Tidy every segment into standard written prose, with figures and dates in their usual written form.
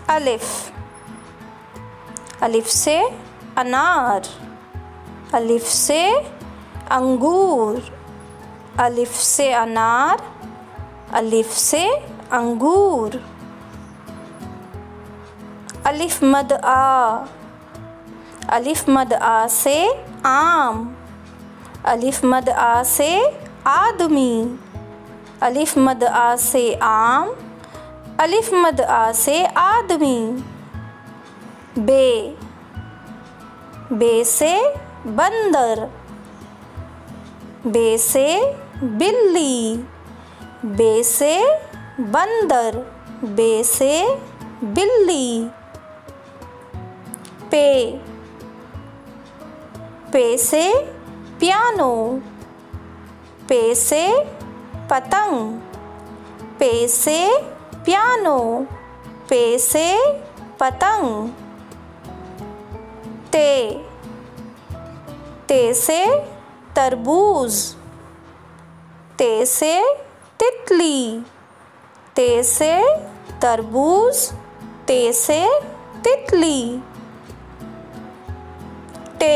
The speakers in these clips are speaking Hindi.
अलिफ, अलिफ से अनार, अलिफ से अंगूर, अलिफ से अनार, अलिफ से अंगूर। अलिफ मद आ, अलिफ मद आ से आम, अलिफ मद आ से आदमी, अलिफ मद आ से आम, अलिफ मद आ से आदमी। बे, बे से बंदर, बे से बिल्ली, बे से बंदर, बे से बिल्ली। पे, पे से पियानो, पे से पतंग, पे से पियानो, पे से पतंग। ते, ते से तरबूज, ते से तितली, ते से तरबूज, ते से तितली। टे,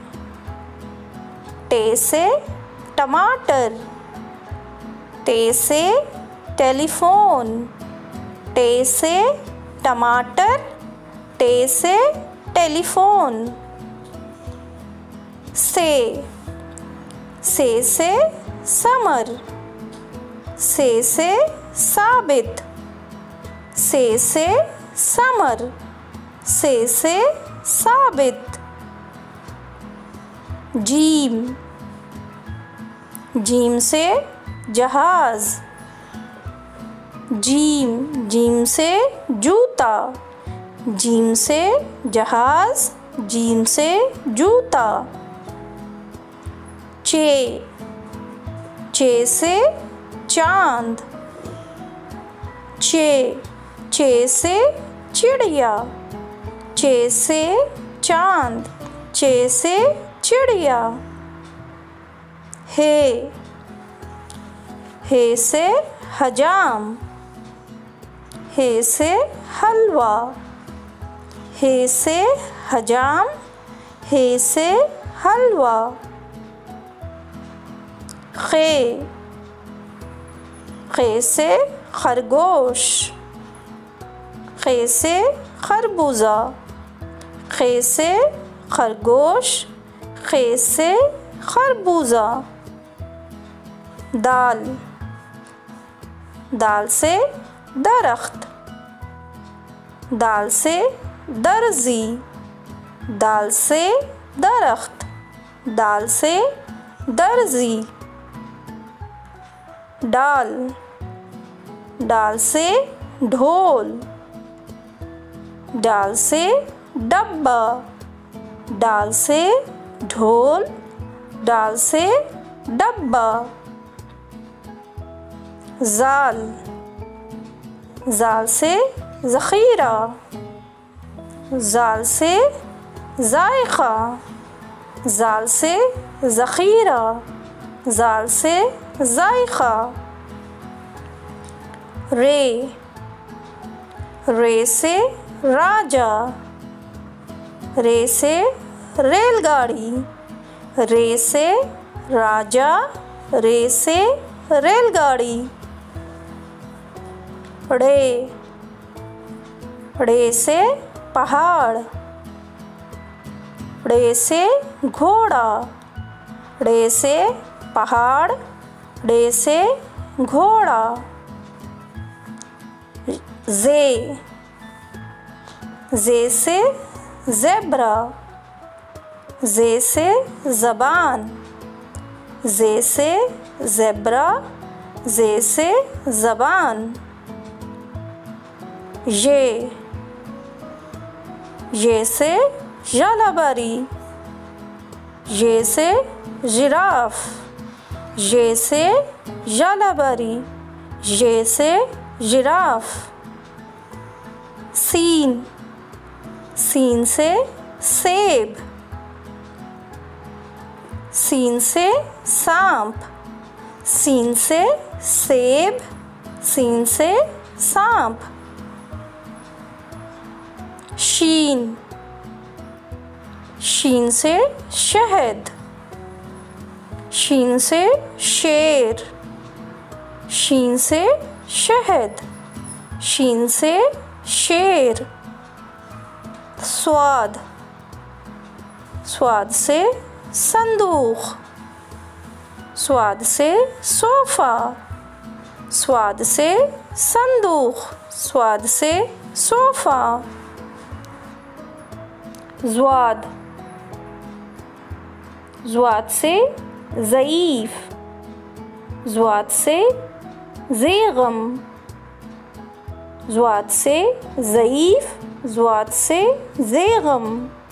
टे से टमाटर, टे से टेलीफोन, टे से टमाटर, टे से टेलीफोन। से से समर, से साबित, से समर, से साबित। जीम, जीम से जहाज, जीम, जीम से जूता, जीम से जहाज, जीम से जूता। चे, चे से चांद, चे, चे से चिड़िया, चे से चांद, चे से चिड़िया। हे, हे से हजाम, हे से हलवा, हे से हजाम, हे से हलवा। खे, खे से खरगोश, खे से खरबूजा, खे से खरगोश, खे से खरबूजा। दाल, दाल से दरख्त, दाल से दर्जी, दाल से दरख्त, दाल से दर्जी। डाल, डाल से ढोल, डाल से डब्बा, डाल से ढोल, डाल से डब्बा। जाल, जाल से ज़ख़ीरा, जाल से जायक़ा, जाल से ज़ख़ीरा, जाल से जायक़ा। रे, रे से राजा, रे से रेलगाड़ी, रे से राजा, रे से रेलगाड़ी। रे, रे से पहाड़, रे से घोड़ा, रे से पहाड़, रे से घोड़ा। जे, जे से ज़ेब्रा, जे से ज़बान, जे से ज़ेब्रा, जे से ज़बान। ये से जालाबारी, ये से जिराफ, ये से जालाबारी, ये से जिराफ। सीन, सीन से सेब, सीन से सांप, सीन से सेब, सीन से सांप। शीन, शीन से शहद, शीन से शेर, शीन से शहद, शीन से शेर। स्वाद, स्वाद से संदूक, स्वाद से सोफ़ा, स्वाद से संदूक, स्वाद से सोफ़ा। ज़्वाद, ज़्वाद से ज़ईफ़, ज़्वाद से ज़ेग़म, ज़्वाद से ज़ईफ़, ज़्वाद से ज़ेग़म।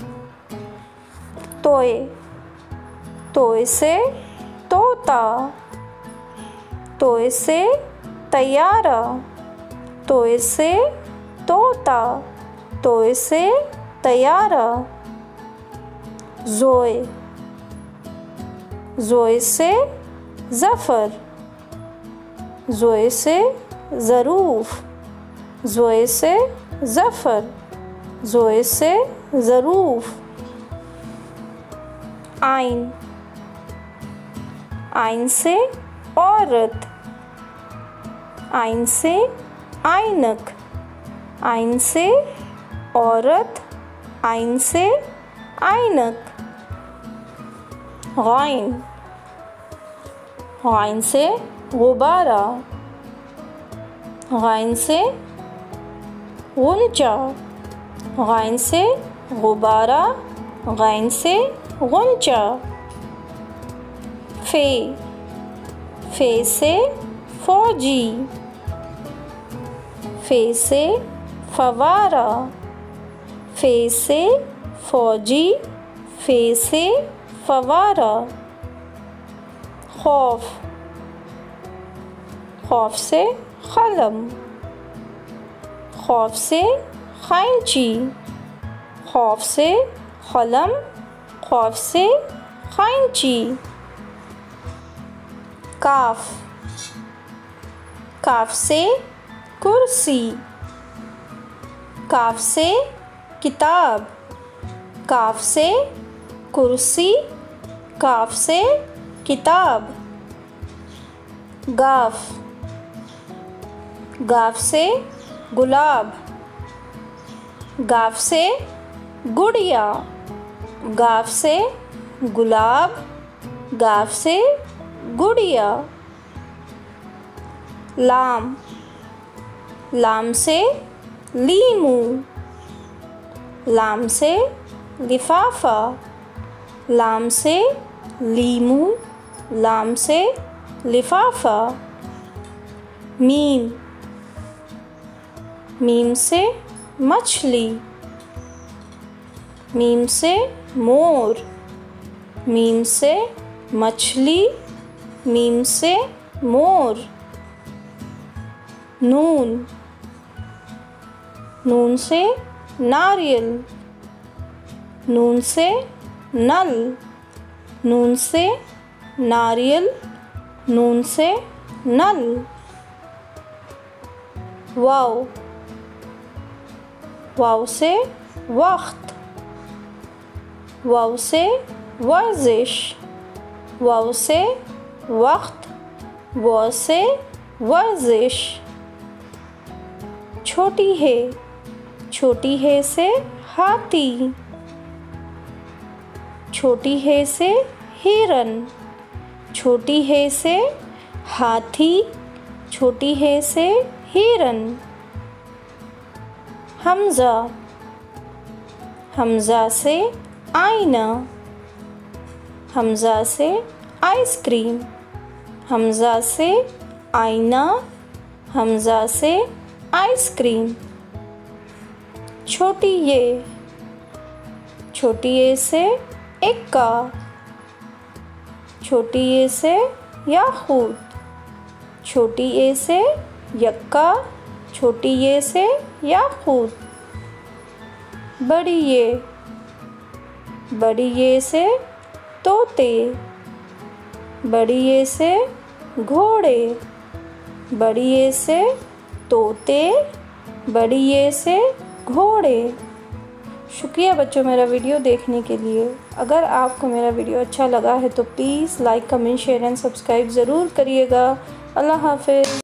तोए, तोए से तोता, तोए से तैयारा, तोए से तोता, तोए से तैयारा। ज़ोए, ज़ोए से ज़फ़र, ज़ोए से ज़रूफ़, ज़ोए से ज़फ़र, ज़ोए से ज़रूफ़। आइन, आइन से औरत, आइन से आइनक, आइन से औरत, आइन से आइनक। ग़ाइन, ग़ाइन से गुब्बारा, ग़ाइन से गुंचा, ग़ाइन से गुब्बारा, ग़ाइन से गुंचा। फ़े, फ़े से फ़ौजी, फ़े से फ़वारा, फ़े से फ़ौजी, फ़े से फ़वारा। खौफ, खौफ से क़लम, खौफ से ख़ैंची, खौफ से क़लम, खौफ से ख़ैंची। काफ, काफ से कुर्सी, काफ से किताब, काफ से कुर्सी, काफ से किताब। गाफ, गाफ से गुलाब, गाफ से गुड़िया, गाफ से गुलाब, गाफ से गुड़िया। लाम, लाम से लीमू, लाम से लिफाफा, लाम से लीमू, लाम से लिफाफा। मीम, मीम से मछली, मीम से मोर, मीम से मछली, मीम से मोर। नून, नून से नारियल, नून से नल, नून से नारियल, नून से नल। वाव, वाव से वक्त, वाव से वर्जिश, वाव से वक्त, वाव से वर्जिश। छोटी है, छोटी है से हाथी, छोटी है से हिरन, छोटी है से हाथी, छोटी है से हिरन। हमज़ा, हमज़ा से आईना, हमज़ा से आइसक्रीम, हमज़ा से आईना, हमज़ा से आइसक्रीम। छोटी ये, छोटी ये से इक्का, छोटी ये से याकूत, छोटी ये से यक्का, छोटी ये से याकूत। बड़ी ये, बड़ी ये से तोते, बड़ी ये से घोड़े, बड़ी ये से तोते, बड़ी ये से घोड़े। शुक्रिया बच्चों मेरा वीडियो देखने के लिए। अगर आपको मेरा वीडियो अच्छा लगा है तो please like, comment, share and subscribe ज़रूर करिएगा। अल्लाह हाफ़िज़।